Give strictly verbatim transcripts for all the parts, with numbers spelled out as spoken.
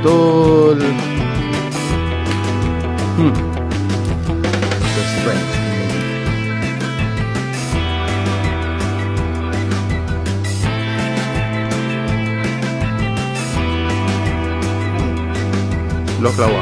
betul. Hmm. The strength. Blok lawa.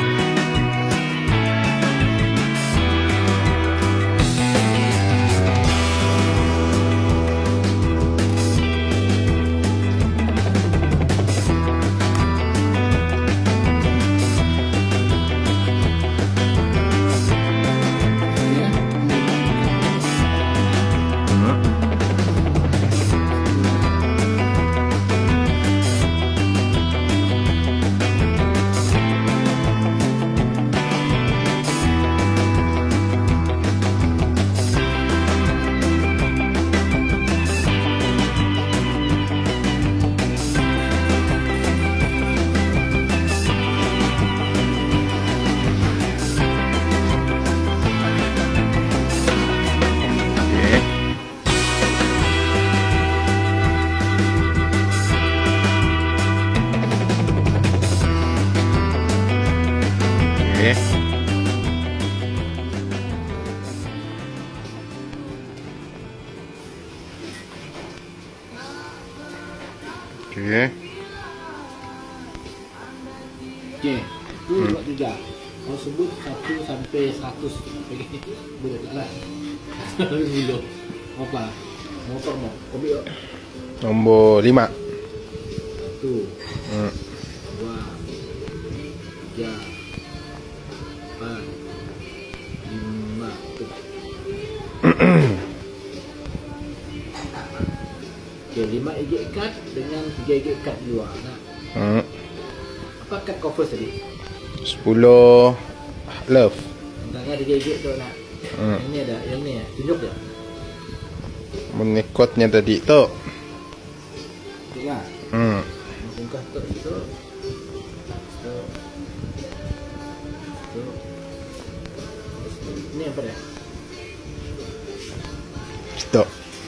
Okey. Okey. Tu buat tiga. Kau sebut satu sampai seratus. Okey. Boleh tak lah. Dulu. Apa? Motor mau. Kopi. Nombor lima. Satu. Hmm. Dua. Tiga. Empat. Lima. Tu. Okay, lima gig card dengan tiga gig card di luar. Nah. Hmm. Apa card kau first tadi? sepuluh love. Tengah tiga gig tu nak. Hmm. Yang ni ada, yang ni tunjuk dia. Menikotnya tadi tu. Tengah. Hmm. Bungkas tu itu. Tu. Tu. Ini apa dia? Stop.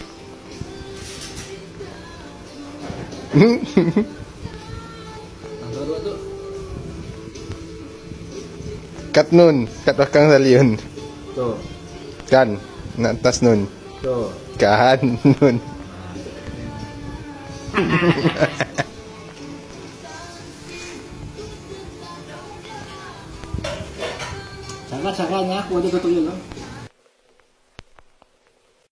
Antara dua tu. Kat nun, kat belakang saliun. Tu. Kan, nak atas nun. Tu. Kan, nun. Cara-caranya aku ada tutorial lah.